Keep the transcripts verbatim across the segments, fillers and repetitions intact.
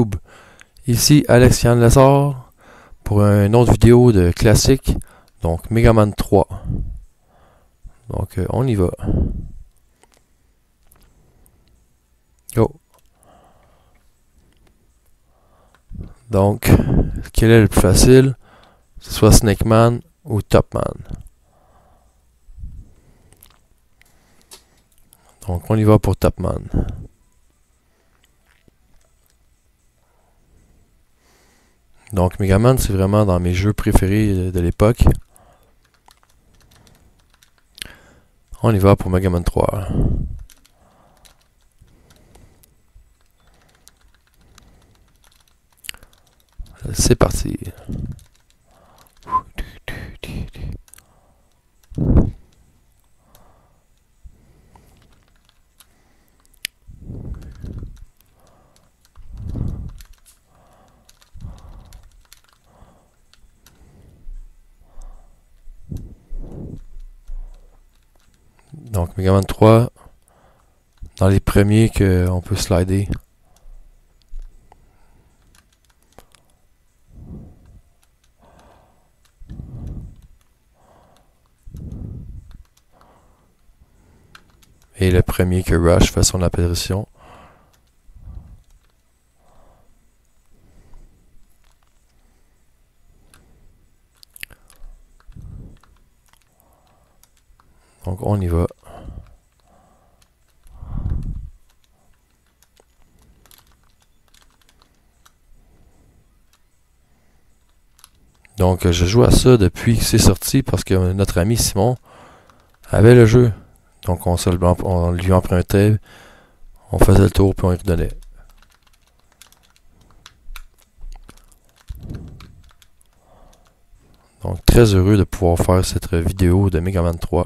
Ici Alex Yann Lessard pour une autre vidéo de classique, donc Mega Man trois. Donc euh, on y va. Go. Donc, quel est le plus facile? C'est soit Snake Man ou Top Man. Donc on y va pour Top Man. Donc Mega Man, c'est vraiment dans mes jeux préférés de l'époque. On y va pour Mega Man trois. C'est parti. Donc Mega Man trois, dans les premiers qu'on peut slider. Et le premier que Rush fait son apparition. Donc on y va. Donc je joue à ça depuis que c'est sorti parce que notre ami Simon avait le jeu. Donc on, se le, on lui empruntait, on faisait le tour puis on lui redonnait. Donc très heureux de pouvoir faire cette vidéo de Mega Man trois.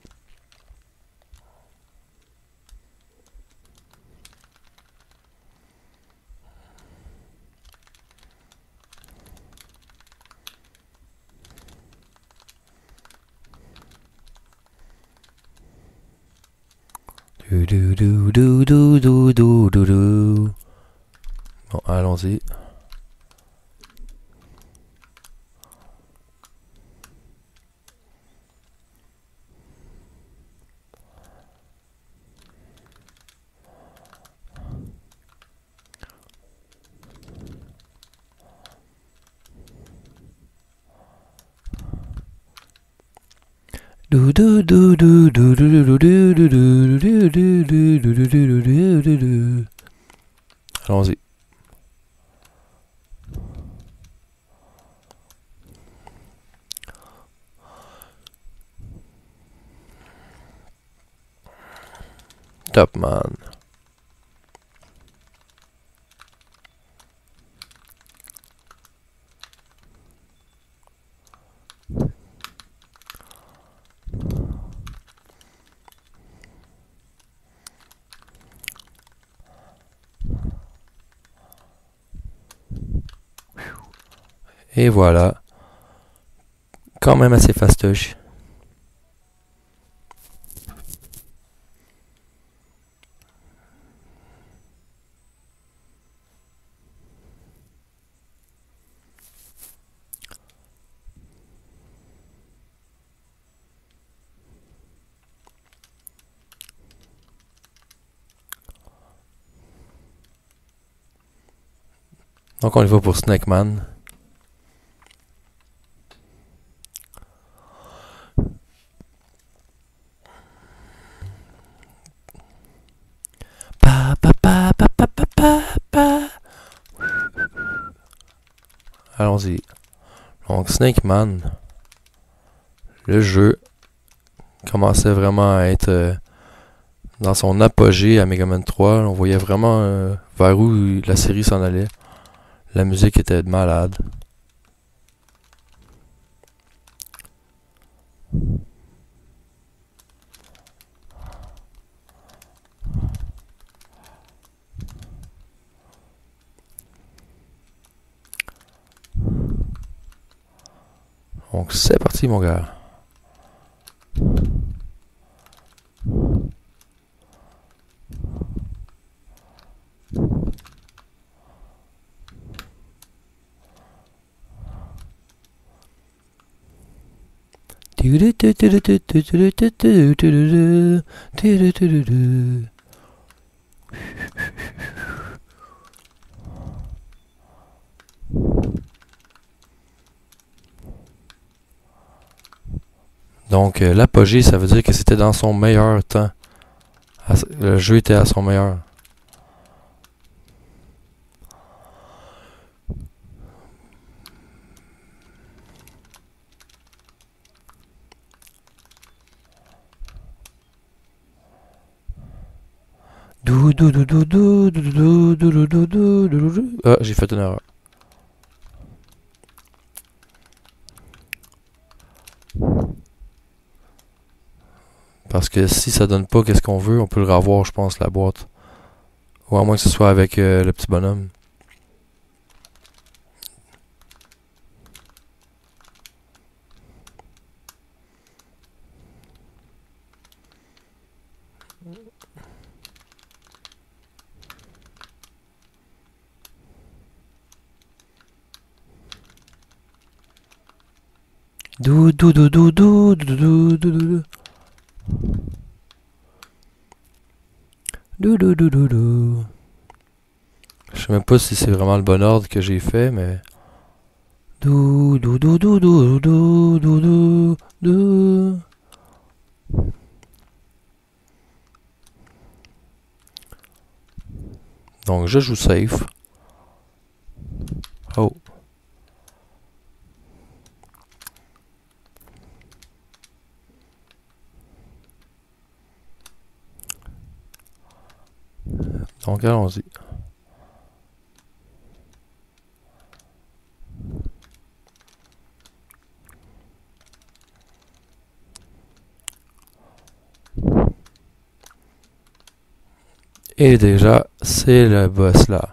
Du, du, du, du, du, du, du, du, du. Bon, allons-y. Du du du du du du du du du du du du du du du du du du. Allons-y. Top Man. Et voilà. Quand même assez fastoche. Donc on y va pour Snake Man. Pa pa pa pa pa pa pa pa. Allons-y. Donc Snake Man, le jeu commençait vraiment à être euh, dans son apogée à Mega Man trois. On voyait vraiment euh, vers où la série s'en allait. La musique était malade. Donc c'est parti mon gars. Donc, euh, l'apogée, ça veut dire que c'était dans son meilleur temps. Le jeu était à son meilleur. Ah, j'ai fait une erreur. Parce que si ça donne pas qu'est-ce qu'on veut, on peut le revoir, je pense, la boîte. Ou à moins que ce soit avec euh, le petit bonhomme. Dou dou dou dou dou dou dou dou dou dou dou dou dou dou. Je sais même pas si c'est vraiment le bon ordre que j'ai fait, mais dou dou dou dou dou dou dou dou dou. Donc je joue safe. Oh. Donc allons-y. Et déjà, c'est le boss là.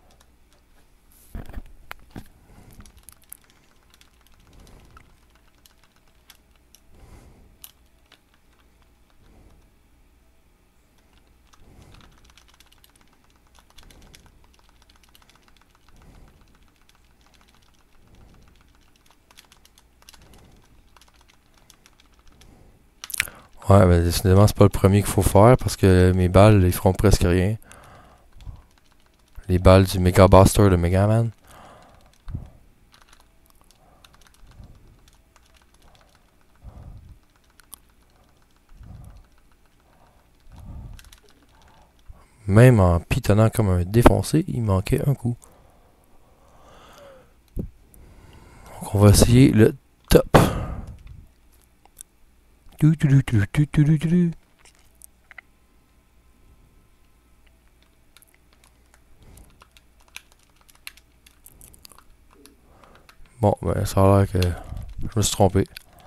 Ouais, ben décidément, c'est pas le premier qu'il faut faire parce que mes balles, ils feront presque rien. Les balles du Mega Buster de Mega Man. Même en pitonnant comme un défoncé, il manquait un coup. Donc on va essayer le top. Du, du, du, du, du, du, du, du. Bon, ben ça a l'air que je me suis trompé.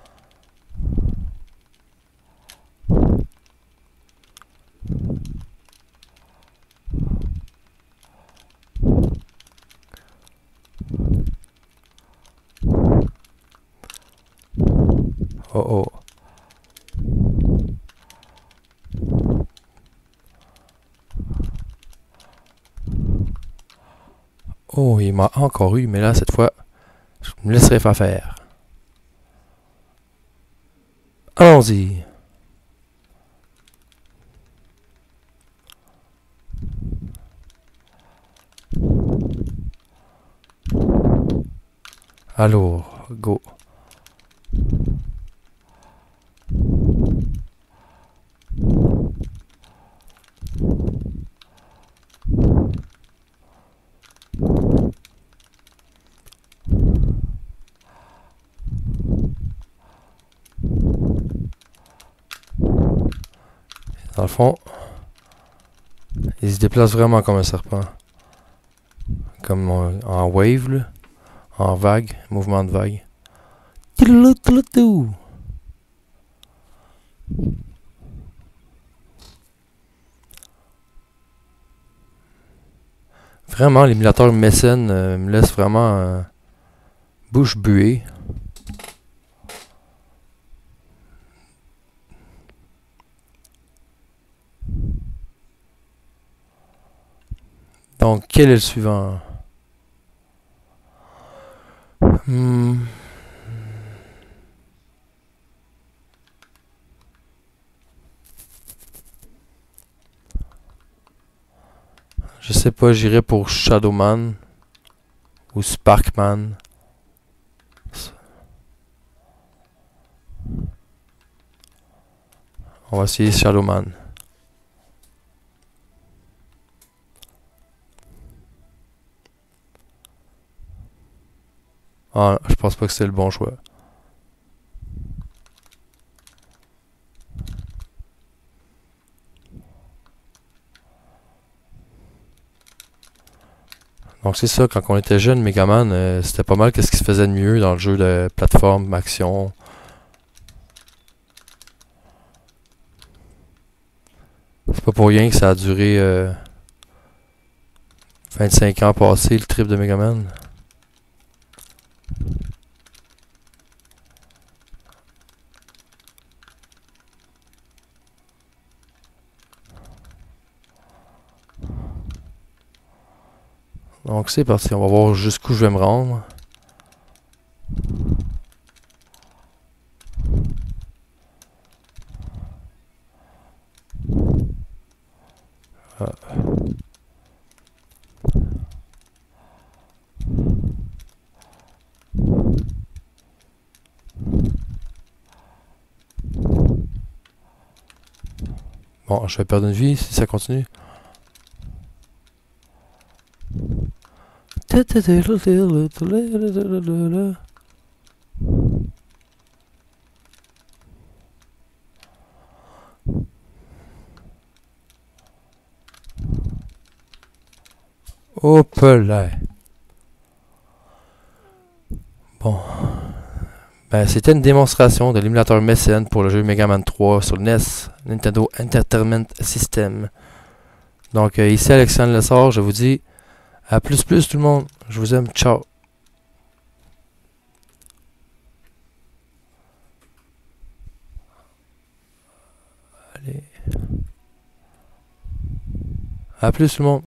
Oh oh. Oh, il m'a encore eu, mais là, cette fois, je me laisserai pas faire. Allons-y. Alors, go. Dans le fond, il se déplace vraiment comme un serpent. Comme en, en wave, là. En vague, mouvement de vague. Vraiment, l'émulateur mécène euh, me laisse vraiment euh, bouche buée. Donc, quel est le suivant? Hmm. Je sais pas, j'irai pour Shadowman ou Sparkman. On va essayer Shadowman. Ah, je pense pas que c'est le bon choix. Donc c'est ça, quand on était jeune, Megaman, euh, c'était pas mal qu'est-ce qui se faisait de mieux dans le jeu de plateforme, action. C'est pas pour rien que ça a duré euh, vingt-cinq ans passés, le trip de Megaman. Donc c'est parti, on va voir jusqu'où je vais me rendre. Ah. Bon, je vais perdre une vie si ça continue. Hop là. Bon. Ben, c'était une démonstration de l'émulateur mécène pour le jeu Mega Man trois sur le N E S, Nintendo Entertainment System. Donc, euh, ici Alexandre Lessard, je vous dis à plus plus tout le monde. Je vous aime. Ciao. Allez. À plus tout le monde.